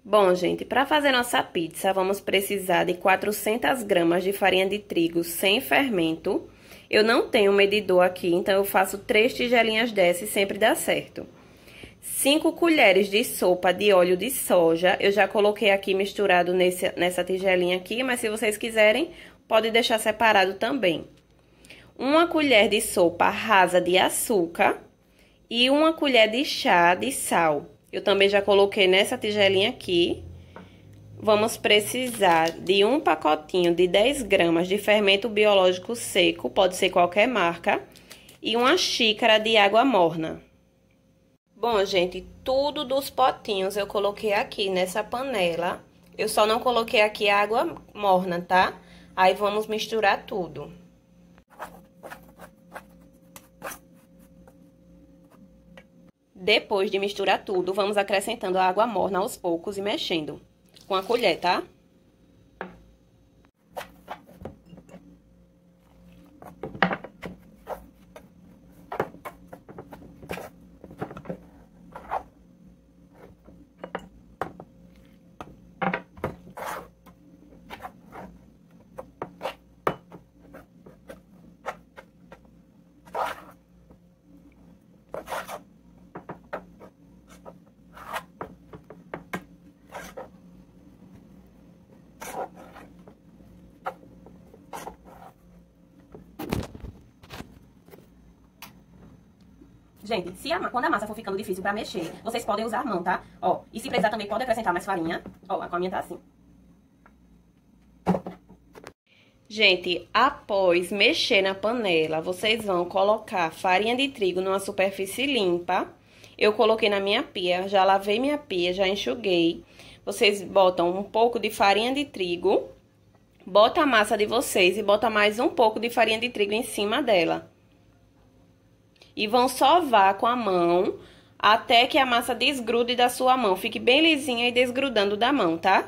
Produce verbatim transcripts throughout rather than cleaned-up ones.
Bom, gente, para fazer nossa pizza, vamos precisar de quatrocentas gramas de farinha de trigo sem fermento. Eu não tenho medidor aqui, então eu faço três tigelinhas dessa e sempre dá certo. cinco colheres de sopa de óleo de soja. Eu já coloquei aqui misturado nesse, nessa tigelinha aqui, mas se vocês quiserem, pode deixar separado também. Uma colher de sopa rasa de açúcar e uma colher de chá de sal. Eu também já coloquei nessa tigelinha aqui. Vamos precisar de um pacotinho de dez gramas de fermento biológico seco, pode ser qualquer marca, e uma xícara de água morna. Bom, gente, tudo dos potinhos eu coloquei aqui nessa panela. Eu só não coloquei aqui água morna, tá? Aí vamos misturar tudo. Depois de misturar tudo, vamos acrescentando a água morna aos poucos e mexendo com a colher, tá? Gente, se a, quando a massa for ficando difícil pra mexer, vocês podem usar a mão, tá? Ó, e se precisar também pode acrescentar mais farinha. Ó, a minha tá assim. Gente, após mexer na panela, vocês vão colocar farinha de trigo numa superfície limpa. Eu coloquei na minha pia, já lavei minha pia, já enxuguei. Vocês botam um pouco de farinha de trigo, bota a massa de vocês e bota mais um pouco de farinha de trigo em cima dela. E vão sovar com a mão até que a massa desgrude da sua mão. Fique bem lisinha e desgrudando da mão, tá?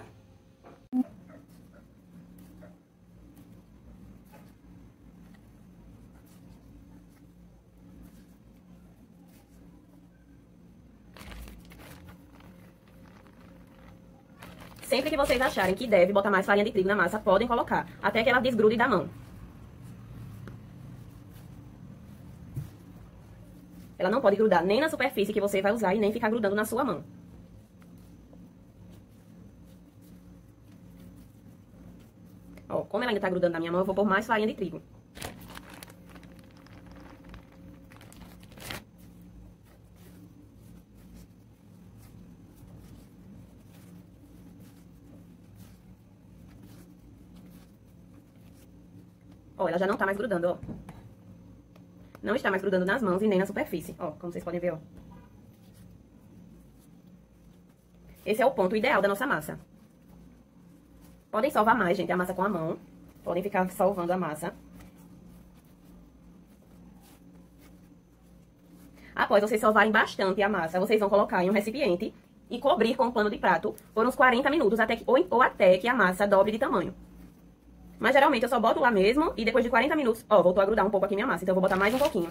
Sempre que vocês acharem que deve botar mais farinha de trigo na massa, podem colocar, até que ela desgrude da mão. Ela não pode grudar nem na superfície que você vai usar e nem ficar grudando na sua mão. Ó, como ela ainda tá grudando na minha mão, eu vou pôr mais farinha de trigo. Ó, ela já não tá mais grudando, ó. Não está mais grudando nas mãos e nem na superfície. Ó, como vocês podem ver, ó. Esse é o ponto ideal da nossa massa. Podem salvar mais, gente, a massa com a mão. Podem ficar salvando a massa. Após vocês salvarem bastante a massa, vocês vão colocar em um recipiente e cobrir com um pano de prato por uns quarenta minutos, até que, ou, ou até que a massa dobre de tamanho. Mas geralmente eu só boto lá mesmo e depois de quarenta minutos... Ó, voltou a grudar um pouco aqui minha massa, então eu vou botar mais um pouquinho.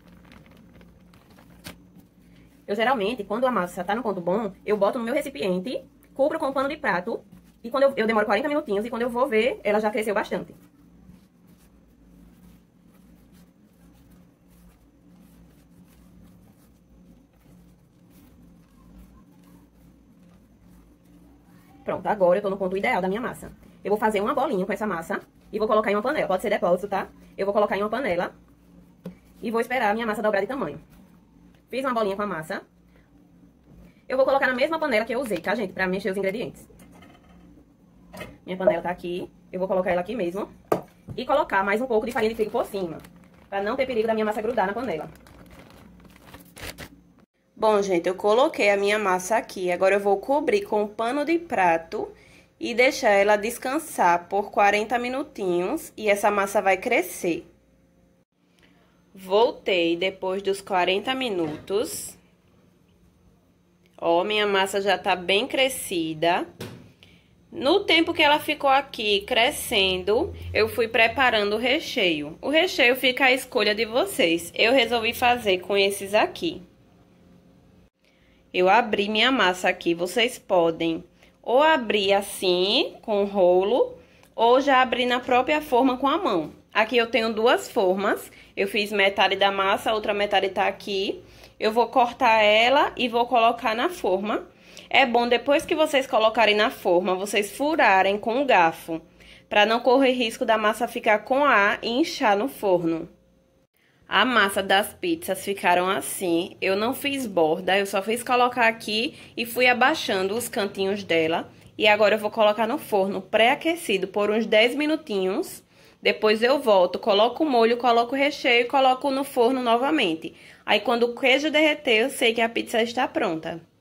Eu geralmente, quando a massa tá no ponto bom, eu boto no meu recipiente, cubro com um pano de prato. E quando eu, eu demoro quarenta minutinhos e quando eu vou ver, ela já cresceu bastante. Pronto, agora eu tô no ponto ideal da minha massa. Eu vou fazer uma bolinha com essa massa e vou colocar em uma panela. Pode ser depósito, tá? Eu vou colocar em uma panela e vou esperar a minha massa dobrar de tamanho. Fiz uma bolinha com a massa. Eu vou colocar na mesma panela que eu usei, tá, gente? Pra mexer os ingredientes. Minha panela tá aqui. Eu vou colocar ela aqui mesmo. E colocar mais um pouco de farinha de trigo por cima, pra não ter perigo da minha massa grudar na panela. Bom, gente, eu coloquei a minha massa aqui. Agora eu vou cobrir com um pano de prato e deixar ela descansar por quarenta minutinhos e essa massa vai crescer. Voltei depois dos quarenta minutos. Ó, minha massa já tá bem crescida. No tempo que ela ficou aqui crescendo, eu fui preparando o recheio. O recheio fica à escolha de vocês. Eu resolvi fazer com esses aqui. Eu abri minha massa aqui, vocês podem ou abrir assim, com o rolo, ou já abrir na própria forma com a mão. Aqui eu tenho duas formas, eu fiz metade da massa, a outra metade tá aqui. Eu vou cortar ela e vou colocar na forma. É bom, depois que vocês colocarem na forma, vocês furarem com o garfo, para não correr risco da massa ficar com ar e inchar no forno. A massa das pizzas ficaram assim, eu não fiz borda, eu só fiz colocar aqui e fui abaixando os cantinhos dela. E agora eu vou colocar no forno pré-aquecido por uns dez minutinhos. Depois eu volto, coloco o molho, coloco o recheio e coloco no forno novamente. Aí quando o queijo derreter, eu sei que a pizza está pronta.